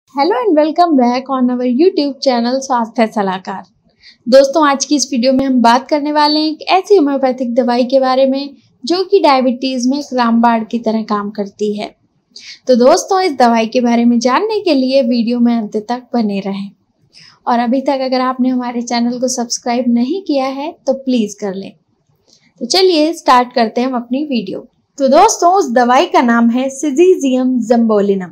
Hello and welcome back on our YouTube channel Swasthya Salahkar. दोस्तों, आज की इस वीडियो में हम बात करने वाले हैं एक ऐसी होम्योपैथिक दवाई के बारे में जो कि डायबिटीज में एक रामबाण की तरह काम करती है। तो दोस्तों, इस दवाई के बारे में जानने के लिए वीडियो में अंत तक बने रहें और अभी तक अगर आपने हमारे चैनल को सब्सक्राइब नहीं किया है तो प्लीज कर लें। तो चलिए स्टार्ट करते हैं हम अपनी वीडियो। तो दोस्तों, उस दवाई का नाम है सिजीजियम ज़िम्बोलिनम।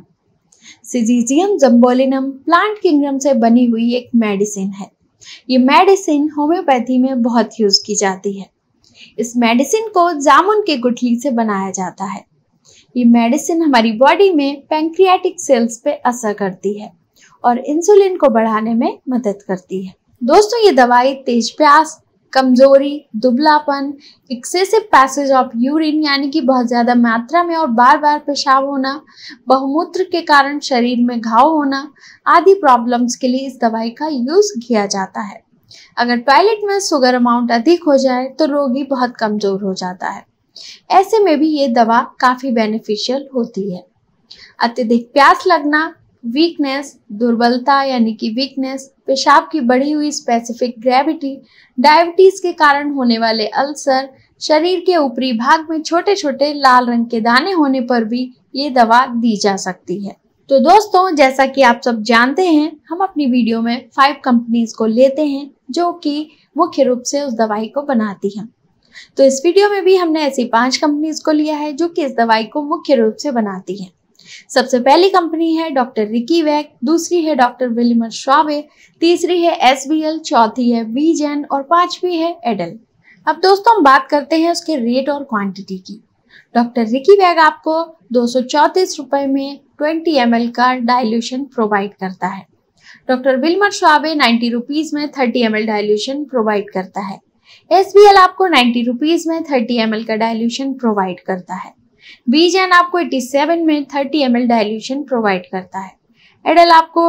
सिजीजियम ज़िम्बोलिनम प्लांट किंगडम से बनी हुई एक मेडिसिन है। ये मेडिसिन होम्योपैथी में बहुत यूज की जाती है। इस मेडिसिन को जामुन के गुठली से बनाया जाता है। ये मेडिसिन हमारी बॉडी में पैंक्रियाटिक सेल्स पे असर करती है और इंसुलिन को बढ़ाने में मदद करती है। दोस्तों, ये दवाई तेज प्यास, कमजोरी, दुबलापन, एक्सेसिव पैसेज ऑफ यूरिन यानी कि बहुत ज्यादा मात्रा में और बार बार पेशाब होना, बहुमूत्र के कारण शरीर में घाव होना आदि प्रॉब्लम्स के लिए इस दवाई का यूज किया जाता है। अगर टॉयलेट में शुगर अमाउंट अधिक हो जाए तो रोगी बहुत कमजोर हो जाता है। ऐसे में भी ये दवा काफी बेनिफिशियल होती है। अत्यधिक प्यास लगना, वीकनेस, दुर्बलता यानी कि वीकनेस, पेशाब की बढ़ी हुई स्पेसिफिक ग्रेविटी, डायबिटीज के कारण होने वाले अल्सर, शरीर के ऊपरी भाग में छोटे छोटे लाल रंग के दाने होने पर भी ये दवा दी जा सकती है। तो दोस्तों, जैसा कि आप सब जानते हैं, हम अपनी वीडियो में 5 कंपनीज को लेते हैं जो कि मुख्य रूप से उस दवाई को बनाती हैं। तो इस वीडियो में भी हमने ऐसी 5 कंपनीज को लिया है जो कि इस दवाई को मुख्य रूप से बनाती हैं। सबसे पहली कंपनी है डॉक्टर रिकीवैक, दूसरी है डॉक्टर विल्मर श्वाबे, तीसरी है SBL, चौथी है वीजेन और पांचवी है एडल। अब दोस्तों, हम बात करते हैं उसके रेट और क्वांटिटी की। डॉक्टर रिकीवैक आपको 234 रुपए में 20 ml का डाइल्यूशन प्रोवाइड करता है। डॉक्टर विल्मर श्वाबे 90 रुपीज में 30 ml डाइल्यूशन प्रोवाइड करता है। SBL आपको 90 रुपीज में 30 ml का डाइल्यूशन प्रोवाइड करता है। वीजेन आपको 87 में 30 ml डाइल्यूशन प्रोवाइड करता है। एडल आपको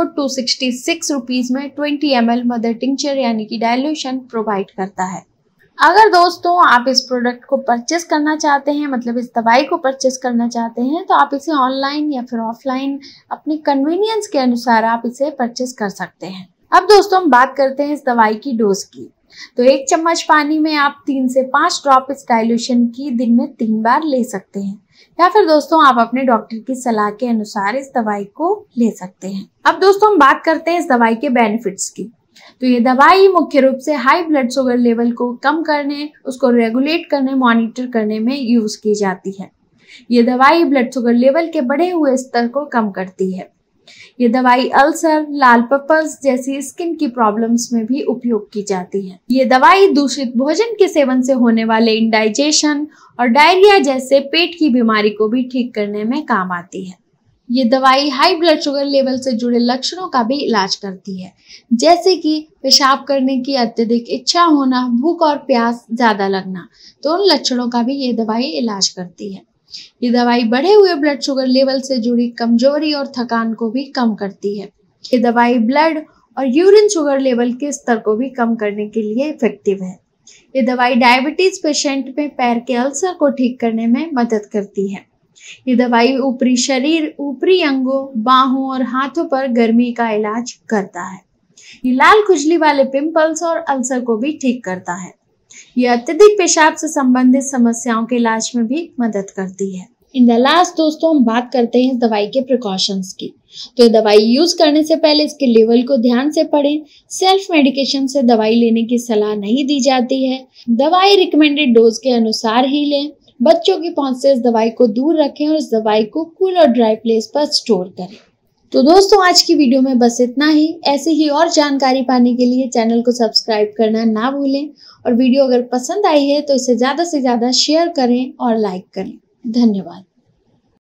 266 रुपीज में 20 ml मदर टिंचर यानी कि डाइल्यूशन प्रोवाइड करता है। अगर दोस्तों आप इस प्रोडक्ट को परचेस करना चाहते हैं, मतलब इस दवाई को परचेस करना चाहते हैं, तो आप इसे ऑनलाइन या फिर ऑफलाइन अपने कन्वीनियंस के अनुसार आप इसे परचेस कर सकते हैं। अब दोस्तों, हम बात करते हैं इस दवाई की डोज की। तो 1 चम्मच पानी में आप 3 से 5 ड्रॉप इस डाइल्यूशन की दिन में 3 बार ले सकते हैं, या फिर दोस्तों आप अपने डॉक्टर की सलाह के अनुसार इस दवाई को ले सकते हैं। अब दोस्तों, हम बात करते हैं इस दवाई के बेनिफिट्स की। तो ये दवाई मुख्य रूप से हाई ब्लड शुगर लेवल को कम करने, उसको रेगुलेट करने, मॉनिटर करने में यूज की जाती है। ये दवाई ब्लड शुगर लेवल के बढ़े हुए स्तर को कम करती है। ये दवाई अल्सर, लाल पपल्स जैसी स्किन की प्रॉब्लम्स में भी उपयोग की जाती है। ये दवाई दूषित भोजन के सेवन से होने वाले इंडाइजेशन और डायरिया जैसे पेट की बीमारी को भी ठीक करने में काम आती है। ये दवाई हाई ब्लड शुगर लेवल से जुड़े लक्षणों का भी इलाज करती है, जैसे कि पेशाब करने की अत्यधिक इच्छा होना, भूख और प्यास ज्यादा लगना। तो उन लक्षणों का भी ये दवाई इलाज करती है। ये दवाई बढ़े हुए ब्लड शुगर लेवल से जुड़ी कमजोरी और थकान को भी कम करती है। ये दवाई ब्लड और यूरिन शुगर लेवल के स्तर को भी कम करने के लिए इफेक्टिव है। ये दवाई डायबिटीज पेशेंट में पैर के अल्सर को ठीक करने में मदद करती है। ये दवाई ऊपरी शरीर, ऊपरी अंगों, बाहों और हाथों पर गर्मी का इलाज करता है। ये लाल खुजली वाले पिंपल्स और अल्सर को भी ठीक करता है। ये अत्यधिक पेशाब से संबंधित समस्याओं के इलाज में भी मदद करती है। इन द लास्ट दोस्तों, हम बात करते हैं इस दवाई के प्रिकॉशंस की। तो ये दवाई यूज करने से पहले इसके लेवल को ध्यान से पढ़ें। सेल्फ मेडिकेशन से दवाई लेने की सलाह नहीं दी जाती है। दवाई रिकमेंडेड डोज के अनुसार ही लें। बच्चों की पहुंच से इस दवाई को दूर रखें और इस दवाई को कूल और ड्राई प्लेस पर स्टोर करें। तो दोस्तों, आज की वीडियो में बस इतना ही। ऐसे ही और जानकारी पाने के लिए चैनल को सब्सक्राइब करना ना भूलें और वीडियो अगर पसंद आई है तो इसे ज़्यादा से ज़्यादा शेयर करें और लाइक करें। धन्यवाद।